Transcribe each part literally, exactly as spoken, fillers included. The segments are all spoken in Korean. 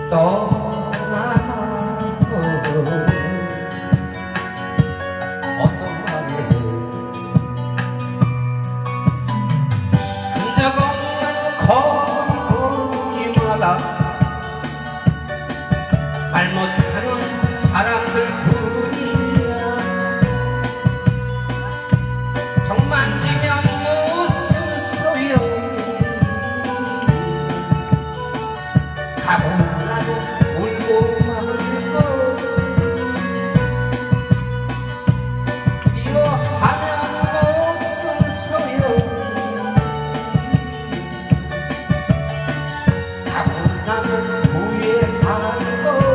말 못하는 사람들 뿐이야. 정 만지면 무슨 소용. 가고 나도 울고 마는 것은 미워하면 무슨 소용. 가고 나도 후회하는 것.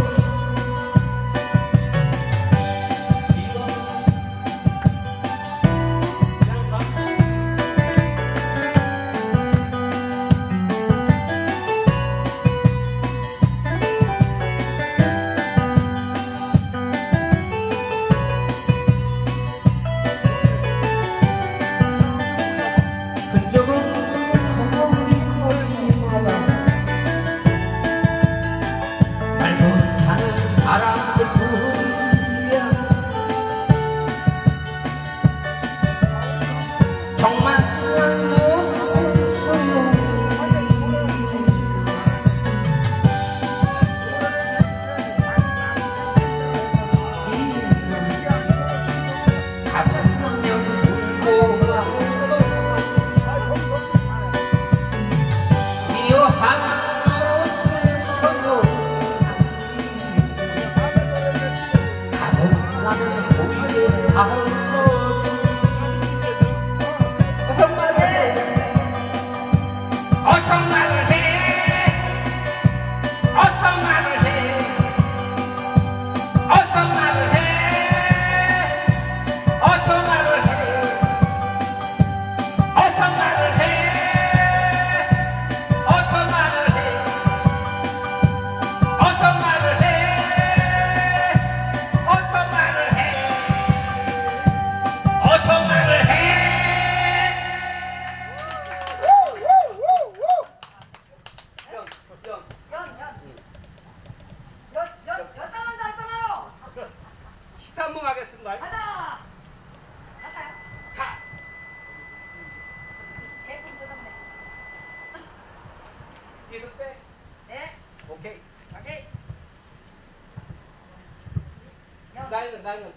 나이너스 나이너스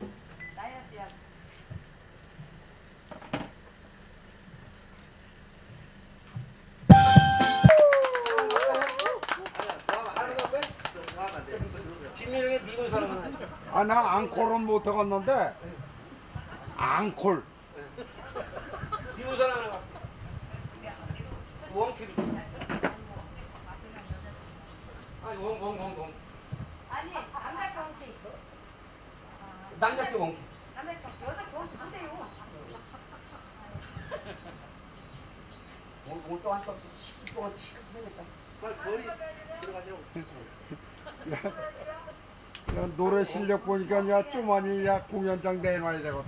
나이너스야. 진민이가 미군 사람은 아, 나 앙콜은 못 해갔는데 앙콜 미군 사람은 원키리 아니 원원원원 아니 남자 원키. 남자께 원키 남자 여자 원키 못해요. 오늘 오늘 또한 또 십 분 동안 시끄럽겠다. 빨리 거리 들어가냐고. 야, 노래 실력 보니까 야 쪼만이 야 공연장 내놔야 되겠다.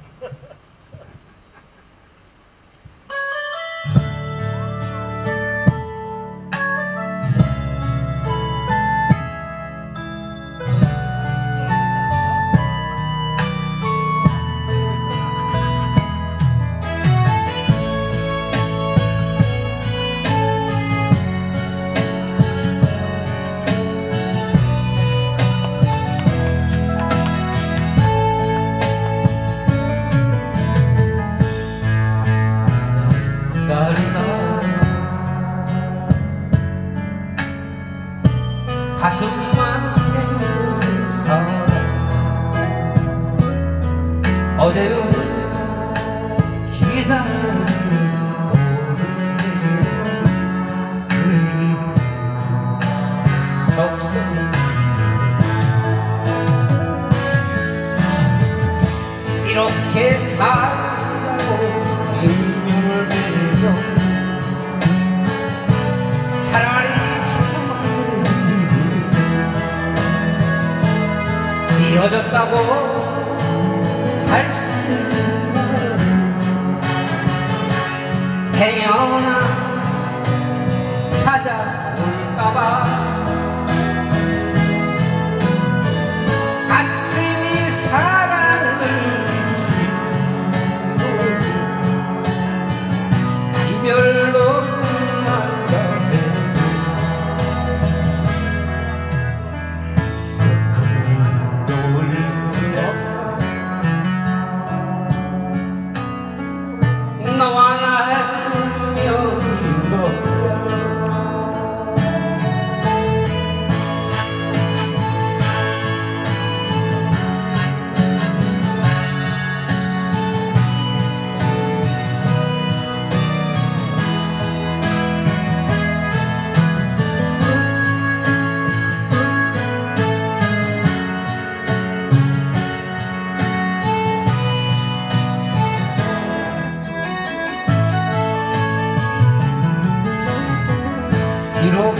가슴만 있는 사람 어제는 기다리는 그리움 적성이 이렇게 살라고 인연을 맺어 이어졌다고 할 수 행여나 찾아올까봐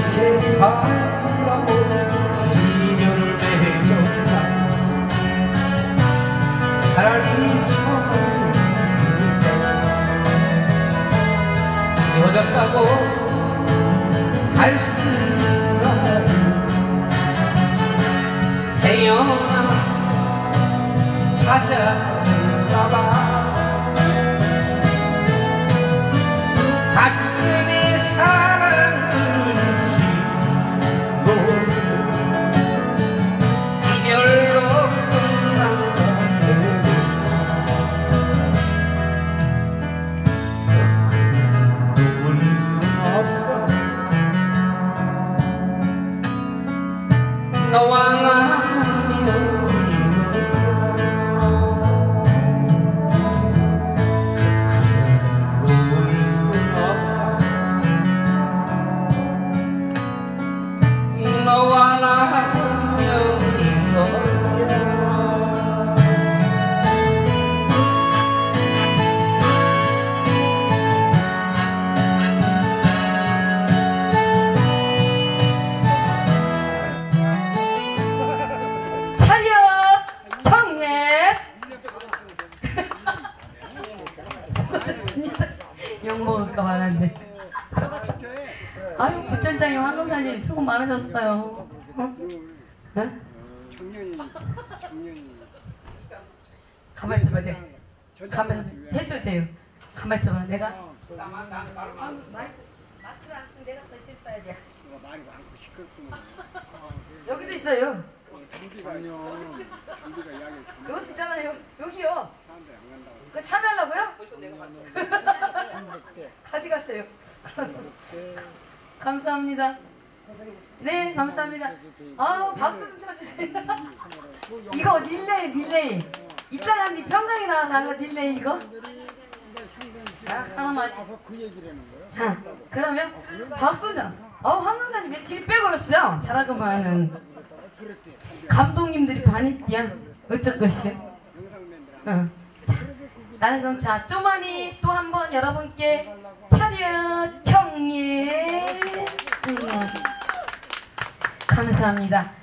이렇게 살라고 이별을 맺었나 차라리 처음부터 헤어졌다고 할 수라도 태어나 찾아올까봐 가슴이 사랑을지 모르고 이별로 끝난 건데 그냥 놓을 순 없어 너와 나면 욕먹을까 말았네. 아유 부천장님 황금사님 수고 많으셨어요. 어? 어? 청년이 청년이 가만히 있어봐. 내가 가만 해줘도 돼요. 가만히 있어봐. 내가 마스크를 안 쓰면 내가 설치 써야 돼. 말이 많고 시끄럽구만. 여기도 있어요. 장비가 아니요. 장비가 이야기 참 여기 있잖아요. 여기요. 사람들이 안 간다고. 그 참여하려고요? 가져갔어요. 감사합니다. 네, 감사합니다. 아우, 박수 좀 쳐주세요. 이거 릴레이, 릴레이. 이따가 니 평강에 나와서 하는 거 릴레이 이거? 아, 하나만. 그 얘기를 하는 거예요? 자, 그러면 박수 좀. 어우, 황금사님 왜 딜 빼고 그랬어요? 잘하고만은. 감독님들이 반이띠야. 어쩔 것이요? 응. 자, 나는 그럼 자, 쪼만이 또 한 번 여러분께 차렷 경례. 음. 감사합니다.